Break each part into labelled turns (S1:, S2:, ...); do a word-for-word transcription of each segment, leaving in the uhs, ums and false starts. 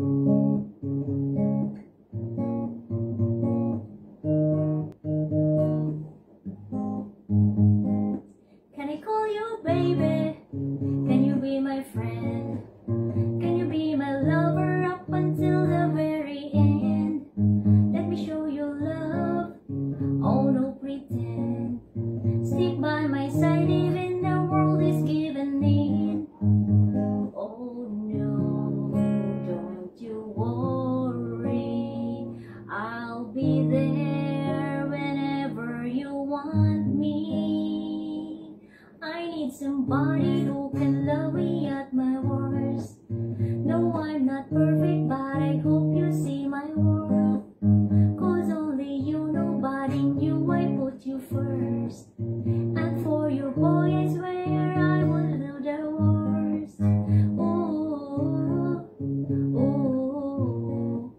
S1: Can I call you baby? Can you be my friend? Can you be my lover up until the very end? Let me show you love, oh no pretend. Stick by my side even the world is giving in. Oh no, don't you worry, I'll be there whenever you want me. I need somebody who can love me at my worst. No, I'm not perfect, but I hope you see my worth. Cause only you, nobody knew I put you first. And for you, boy, I swear I will do the worst. Ooh, ooh,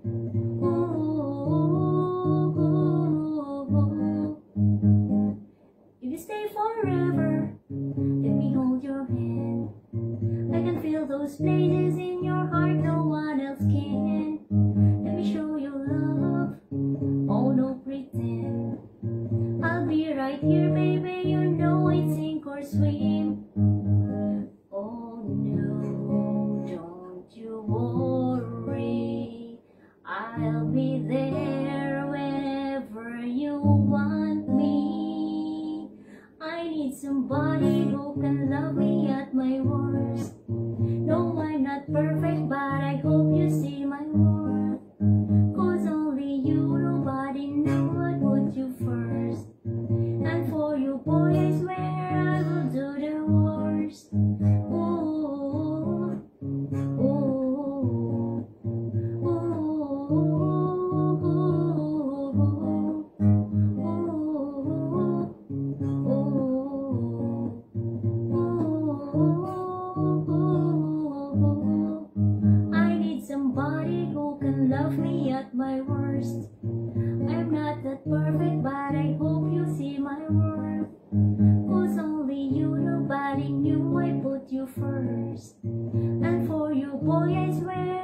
S1: ooh, ooh. If you stay forever, let me hold your hand. I can feel those places in your heart no one else can. Let me show you love, oh no pretend. I'll be right here, baby, you know I'd sink or swim. Oh no, don't you worry, I'll be there whenever you want me. I need somebody who can love me at my worst. No, I'm not perfect, but I hope you see my worth. Cause only you, nobody knew I put you first. And for you, boy, I swear I will do the worst. Ooh, ooh, ooh, ooh. I need somebody who can love me at my worst. I'm not that perfect, but I hope you see my worth. Cause only you, nobody knew I put you first. And for you, boy, I swear